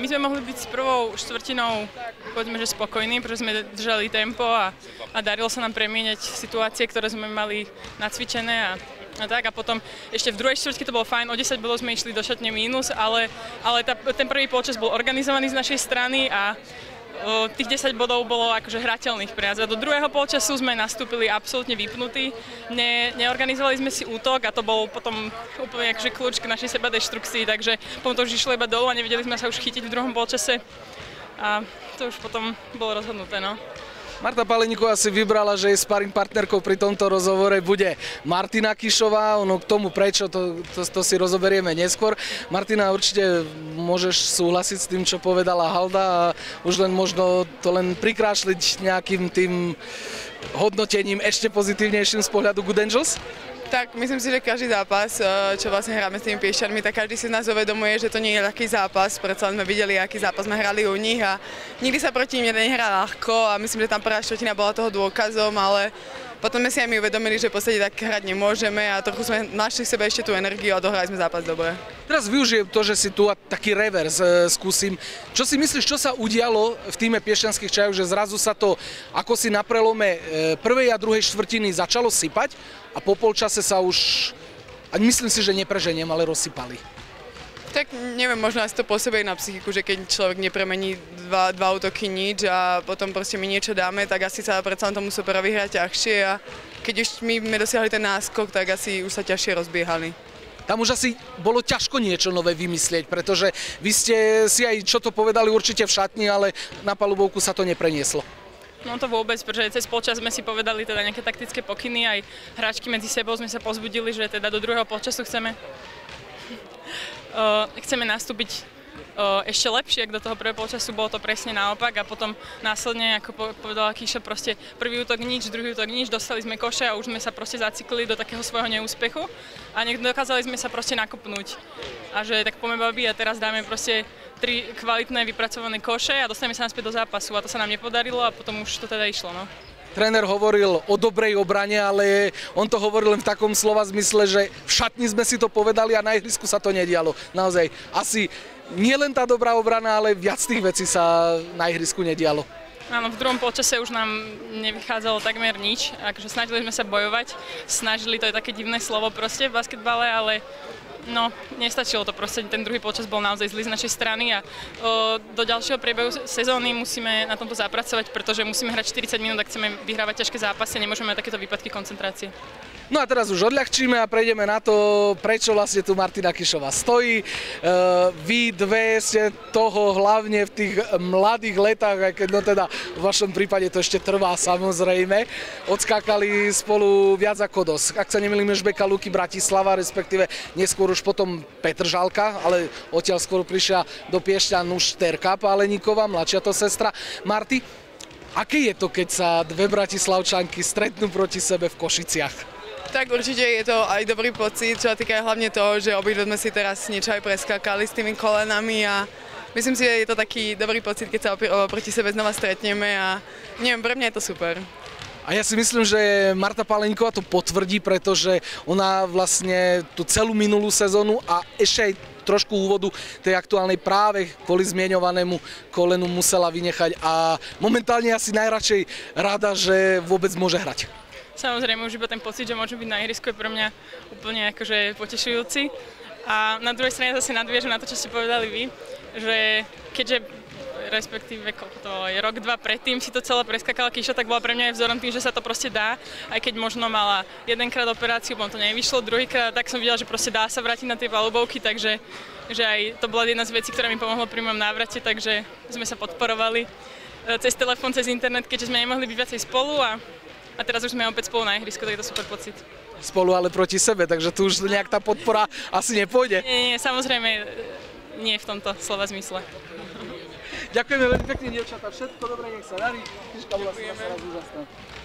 my sme mohli byť s prvou štvrtinou, povedzme, že spokojní, pretože sme držali tempo a darilo sa nám premieňať situácie, ktoré sme mali nacvičené a tak. A potom ešte v druhej štvrtke to bolo fajn, o 10 bodov sme išli do šatne mínus, ale ten prvý polčas bol organizovaný z našej strany a tých 10 bodov bolo akože hrateľných pre nás. A do druhého polčasu sme nastúpili absolútne vypnutí, neorganizovali sme si útok a to bol potom úplne akože kľúč k našej sebadeštrukcii, takže potom to už išlo iba dolu a nevedeli sme sa už chytiť v druhom polčase a to už potom bolo rozhodnuté, no. Marta Paleníková si vybrala, že jej sparring partnerkou pri tomto rozhovore bude Martina Kišová. Ono k tomu prečo, to si rozoberieme neskôr. Martina, určite môžeš súhlasiť s tým, čo povedala Halda a už len možno to len prikrášliť nejakým tým hodnotením ešte pozitívnejším z pohľadu Good Angels? Tak, myslím si, že každý zápas, čo vlastne hráme s tými Piešťanmi, tak každý si z nás uvedomuje, že to nie je ľahký zápas, predsa sme videli, aký zápas sme hrali u nich a nikdy sa proti nim nehrá ľahko a myslím, že tam prvá štvrtina bola toho dôkazom, ale potom sme si aj my uvedomili, že v podstate tak hrať nemôžeme a trochu sme našli v sebe ešte tú energiu a dohrali sme zápas dobre. Teraz využijem to, že si tu taký revers skúsim. Čo si myslíš, čo sa udialo v týme Piešťanských Čajov, že zrazu sa to ako si na prelome prvej a druhej štvrtiny začalo sypať a po polčase sa už, myslím si, že nepreženiem, ale rozsypali? Tak neviem, možno asi to pôsobí na psychiku, že keď človek nepremení dva útoky nič a potom proste my niečo dáme, tak asi sa predsa tomu superovi hrať ťažšie a keď už my dosiahli ten náskok, tak asi už sa ťažšie rozbiehali. Tam už asi bolo ťažko niečo nové vymyslieť, pretože vy ste si aj čo to povedali určite v šatni, ale na palubovku sa to neprenieslo. No to vôbec, pretože cez polčas sme si povedali teda nejaké taktické pokyny, aj hráčky medzi sebou sme sa pozbudili, že teda do druhého polčasu chceme nastúpiť ešte lepšie, ak do toho prvého polčasu bolo to presne naopak a potom následne, ako povedala Kíša, proste prvý útok nič, druhý útok nič, dostali sme koše a už sme sa proste zaciklili do takého svojho neúspechu a dokázali sme sa proste nakopnúť. A že tak poďme babi a teraz dáme proste 3 kvalitné vypracované koše a dostaneme sa naspäť do zápasu a to sa nám nepodarilo a potom už to teda išlo, no. Tréner hovoril o dobrej obrane, ale on to hovoril len v takom slova zmysle, že v šatni sme si to povedali a na ihrisku sa to nedialo. Naozaj, asi nie len tá dobrá obrana, ale viac tých vecí sa na ihrisku nedialo. Áno, v druhom polčase už nám nevychádzalo takmer nič. Akože snažili sme sa bojovať, snažili, to je také divné slovo proste v basketbale, ale no, nestačilo to proste, ten druhý polčas bol naozaj zlý z našej strany a do ďalšieho priebehu sezóny musíme na tomto zapracovať, pretože musíme hrať 40 minút, ak chceme vyhrávať ťažké zápasy, nemôžeme mať takéto výpadky koncentrácie. No a teraz už odľahčíme a prejdeme na to, prečo vlastne tu Martina Kišová stojí. Vy dve ste toho hlavne v tých mladých letách, aj keď no teda v vašom prípade to ešte trvá samozrejme, odskákali spolu viac ako dosť. Ak sa nemýlim, Žbeka Luky Bratislava, respektíve neskôr už potom Petržalka, ale odtiaľ skôr prišla do Piešťan už Terka Páleníková, mladšia to sestra Marty. Aké je to, keď sa dve bratislavčanky stretnú proti sebe v Košiciach? Tak určite je to aj dobrý pocit, čo sa týka hlavne toho, že obidve sme si teraz niečo aj preskakali s tými kolenami a myslím si, že je to taký dobrý pocit, keď sa proti sebe znova stretneme a neviem, pre mňa je to super. A ja si myslím, že Marta Paleníková to potvrdí, pretože ona vlastne tú celú minulú sezónu a ešte aj trošku úvodu tej aktuálnej práve kvôli zmieňovanému kolenu musela vynechať a momentálne asi najradšej rada, že vôbec môže hrať. Samozrejme, už iba ten pocit, že môžem byť na ihrisku je pre mňa úplne akože potešujúci. A na druhej strane zase nadviežem na to, čo ste povedali vy, že keďže respektíve to je rok, dva predtým si to celé preskakala Kíša, tak bola pre mňa aj vzorom tým, že sa to proste dá, aj keď možno mala jedenkrát operáciu, potom to nevyšlo, druhýkrát, tak som videla, že proste dá sa vrátiť na tie palubovky, takže že aj to bola jedna z vecí, ktorá mi pomohla pri mojom návrate, takže sme sa podporovali cez telefón, cez internet, keďže sme nemohli byť viacej spolu a teraz už sme opäť spolu na ihrisku, tak je to super pocit. Spolu, ale proti sebe, takže tu už nejak tá podpora asi nepôjde. Nie, samozrejme nie v tomto slova zmysle. Ďakujeme veľmi pekne, dievčatá, všetko dobré, nech sa darí. Kíška bola sa raz úžasná.